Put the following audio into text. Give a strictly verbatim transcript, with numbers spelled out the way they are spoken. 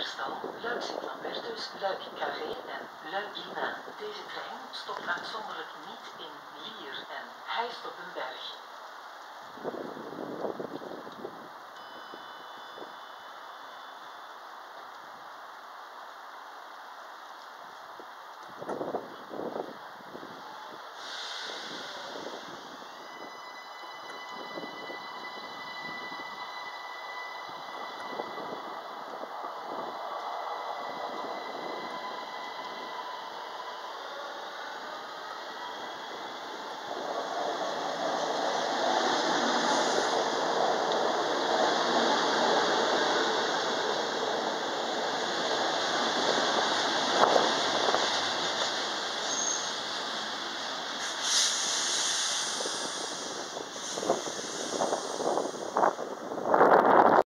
Herstal, Luik-Sint-Lambertus, Luik-Carré en Luik-Dina. Deze trein stopt uitzonderlijk niet in Lier en Heist op een berg.